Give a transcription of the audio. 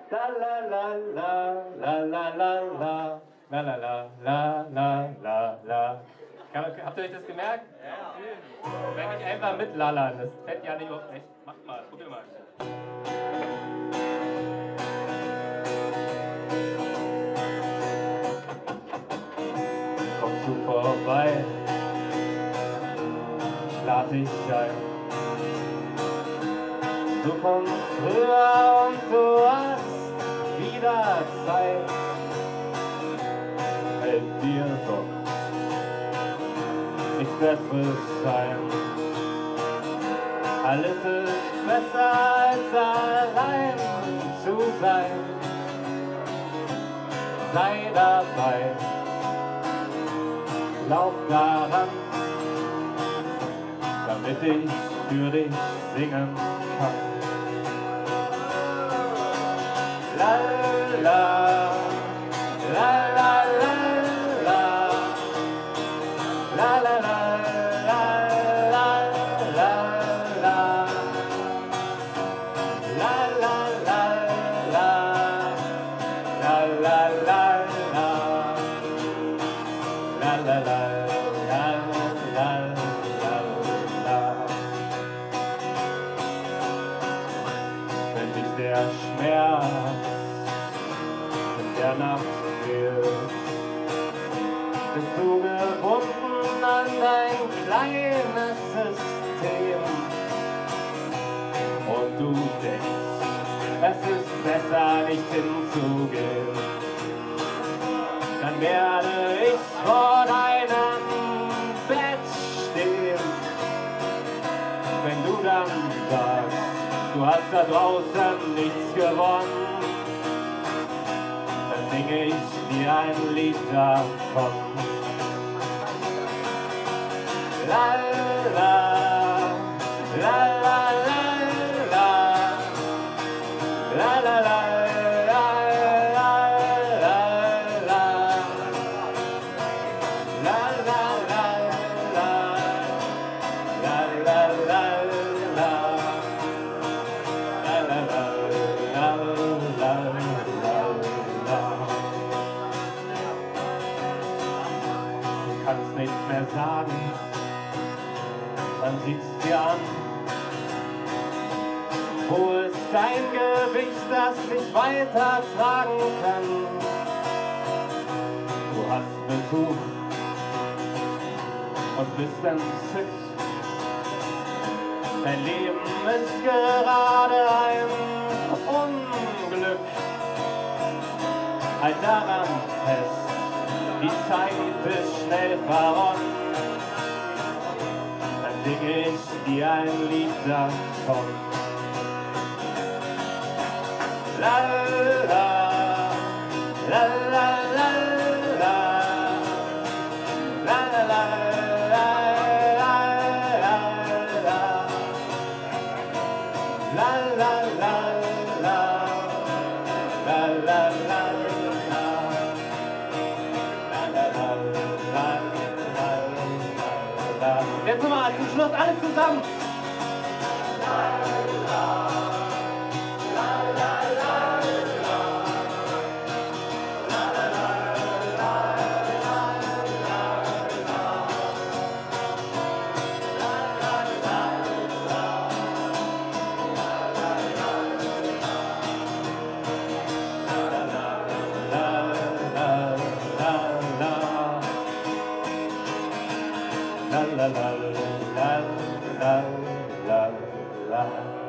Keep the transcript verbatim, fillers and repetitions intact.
La la la la la la la la la la la la la la la. Habt ihr euch das gemerkt? Ja. Wenn ich einfach mitlallern, das fällt ja nicht oft echt. Macht mal, probier mal. Kommst du vorbei? Ich lad dich ein. Du kommst rüber und du hast wieder Zeit. Fällt dir sonst nichts Besseres sein. Alles ist besser als allein zu sein. Sei dabei, glaub daran, damit ich für dich singen kann. La la la la la la la la la la la la la la la la la. Wenn dich der Schmerz in der Nacht quält, bist du gebunden an dein kleines System und du denkst, es ist besser nicht hinzugehen. Dann werde ich vor deinem Bett stehen, wenn du dann sagst, du hast da draußen nichts gewonnen, dann singe ich dir ein Lied davon. La la la la la la la la la. Du kannst nichts mehr sagen, man sieht's dir an. Wo ist dein Gewicht, das ich weiter tragen kann? Du hast Besuch und bist entzückt. Dein Leben ist gerade ein Unglück. Halt daran fest, die Zeit ist schnell verronnen. Dann singe ich dir ein Lied davon. La la la la la la la la la la la la la. Jetzt nochmal zum Schluss alle zusammen. La la la la la la la la.